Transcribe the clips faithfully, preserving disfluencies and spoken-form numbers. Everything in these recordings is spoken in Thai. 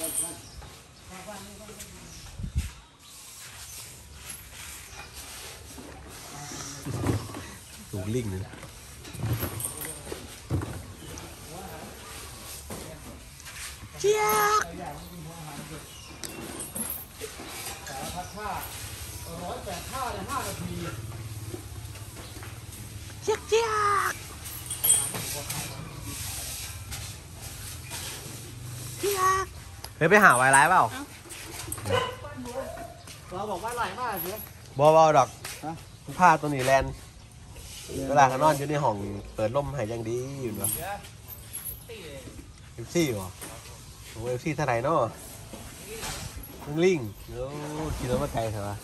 ถูกลิงเลยเจี๊ยกพัดผ้าร้อยแปดผ้าในห้านาทีเจี๊ยกเจี๊ยกเจี๊ยกเฮ้ยไปหาไวไลฟ์เปล่าเราบอกว่าไหลมากสิบอบอดอกผ้าตัวนี้แลนเวลาเขานอนอยู่ในห้องเปิดลมหายยังดีอยู่เนาะเอฟซี่เหรอโอ้เอฟซี่เท่าไหร่เนาะมึงลิงโอ้กินแล้วมาไกลใช่ปะ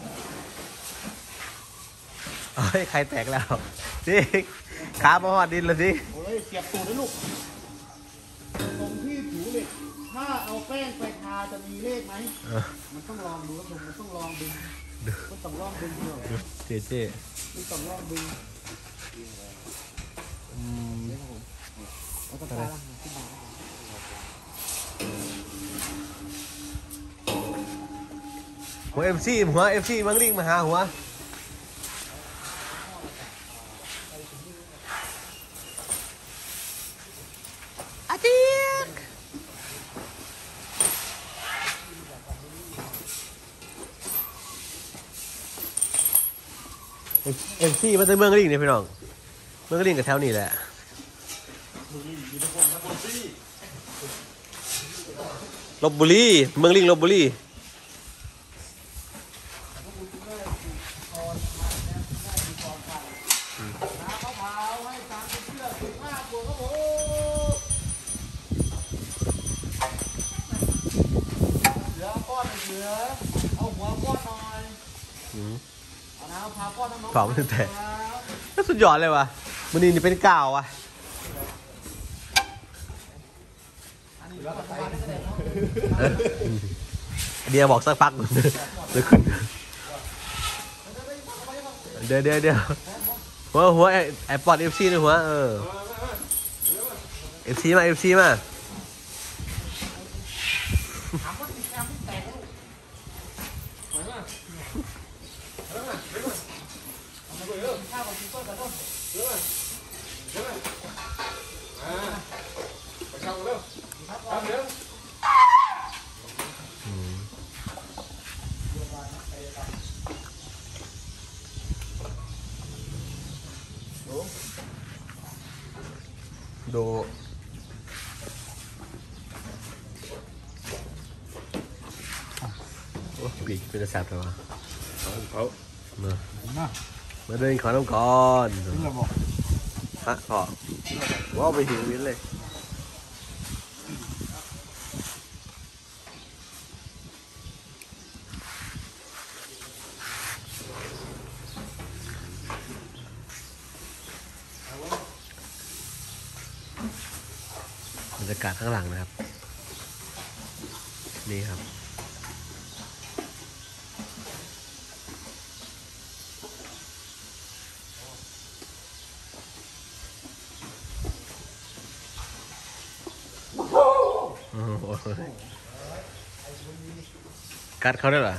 เฮ้ยใครแตกแล้วสิขามาหอดดินเลยสิโอ้ยเสียบตูดด้วยลูกตรงที่ผิวเหล็กถ้าเอาแป้งไปทาจะมีเลขไหมมันต้องลองดูครับมันต้องลองดึงมันต้องลองดึงเนาะเจ๊เจ๊มันต้องลองดึงอืมเอาตะกร้าที่บ้านหัวเอฟซีหัวเอฟซีมังลิงมาหาหัวอาทิตย์เอฟซีมาจากเมืองลิงเนี่ยพี่น้องเมืองลิงกับแถวนี้แหละลพบุรีเมืองลิงลพบุรีเอาหัวป้อนหน่อยเอาน้ำพาป้อนน้องๆเผาไม่แตกก็สุดยอดเลยว่ะมันนี่นี่เป็นกาวว่ะเดียบอกสักพักเดี๋ยวขึ้นเดี๋ยวเดี๋ยวเดี๋ยวหัวหัวไอปอดเอฟซีนะหัวเออเอฟซีมาเอฟซีมาดูโอ้ปีกเป็นแสบเลยวะเขามามาเดินขอน้ำก่อนฮะพอว่าไปหิววินเลยบรรยากาศข้างหลังนะครับนี่ครับกัดเขาได้เหรอ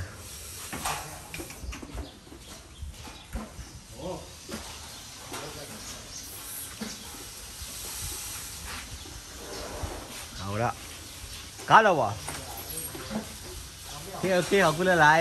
เอาละกัดแล้ววะเที่ยวเที่ยวกูเลยไร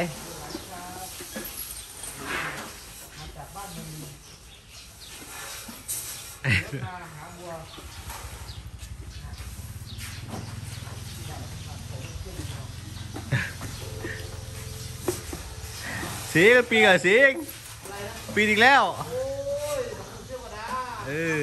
สิงปีกับสิงปีอีกแล้วเออ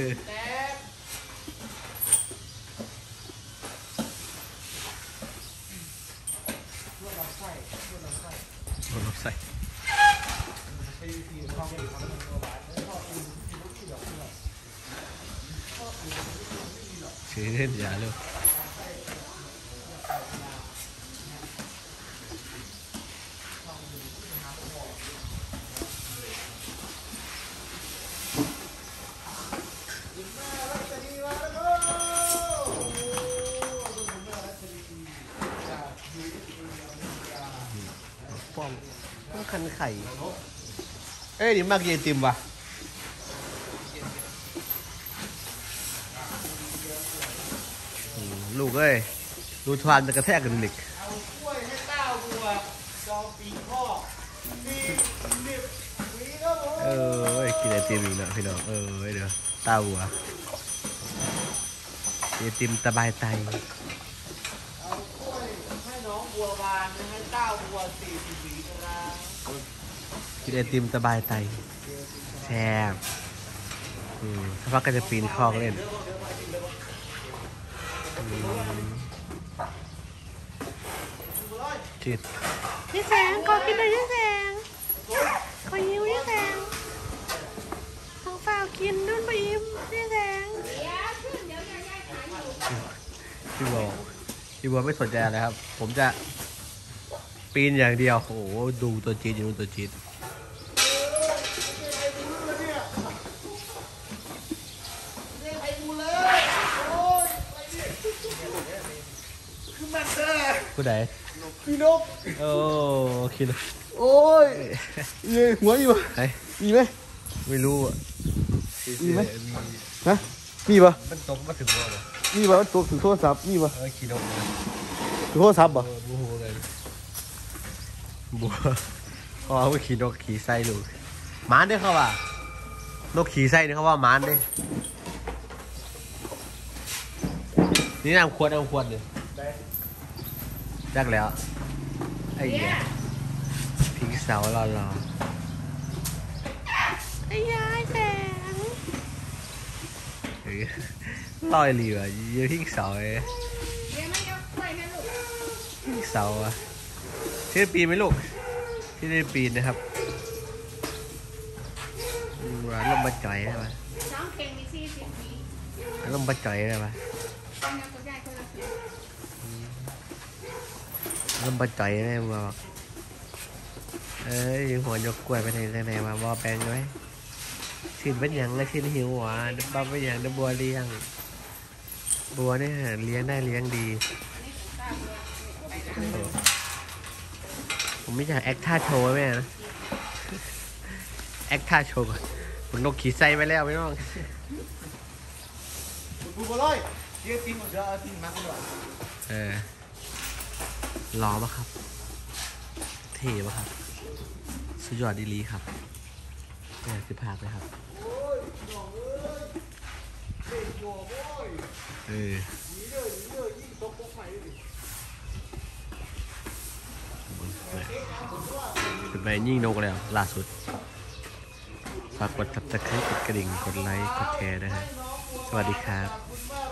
ใส่เชื่อเล่นยาเลยคันไข่เอ้ยนี่มากกินไอติมว่ะลูกเอ้ยดูทวานจะกระแทกกันหนิกเอากล้วยให้เต้าบัวจองปีพ่อมีมีมีก็บอกเออกินไอติมอีกนะพี่น้องเออเดี๋ยวตาบัวไอติมสบายใจเอากล้วยให้น้องบัวบานให้เต้าบัวสี่สิบปีนะกินไอติมสบายใจแซ่บอืมถ้าพักก็จะปีนคลองเล่นจิตยี่แสงขอกินเลยยี่แสงขอยิ้วยี่แสงต้องฝ้ากินนู่นไปยิ้มยี่แสงพี่บอกพี่บอกไม่สนใจอะไรครับผมจะปีนอย่างเดียวโอ้โหดูตัวจีดอยู่ตัวจีดผู้ใดพี่นกโอ้คิดโอ้ยเย้หัวอยู่ไหนมีไหมไม่รู้อ่ะมีไหมฮะมีปะมันตกมาถึงว่าปะมีปะมันตกถึงโทรศัพท์มีปะเออขี่นกถึงโทรศัพท์ปะบัวเลยบัวเขาเอาไปขี่นกขี่ไส้ลูกมานด้วยเขาว่านกขี่ไส้เนี่ยเขาว่ามานด้วยนี่น้ำขวดน้ำขวดเลยจักแล้วไอ้เหี้ยพิงเสารอรอไอ้ยายแสงลอยเหลี่ยเยอะพิงเสาเลยพิงเสาอะที่ได้ปีนไหมลูกที่ได้ปีนนะครับร้านลมบะจ่อยได้ปะน้องเก่งมีสี่สิบปีลมบะจ่อยได้ปะลมบะจ่อยได้บอกเอ้ยหัวยกกล้วยไปไหนไหนมาบอแปลงไว้ชิ้นเป็นอย่างและชิ้นหิวหวานดับบ้าเป็นอย่างดับบัวเลี้ยงบัวเนี่ยเลี้ยงได้เลี้ยงดีผมไม่อยากแอคท่าโชว์แม่นะแอคท่าโชว์ก่อนผมนกขี่ไส้ไปแล้วไม่ต้องบูบอยเจี๊ยบตีนหมดจะตีนมากกว่าเออรอปะครับเท่ปะครับสุดยอดดีลีครับเนี่ยสิพาไปครับเออขึ้นไปยิ่งนกแล้วล่าสุดฝากกด ซับสไครบ์ กดกระดิ่งกดไลค์กดแชร์นะฮะสวัสดีครับ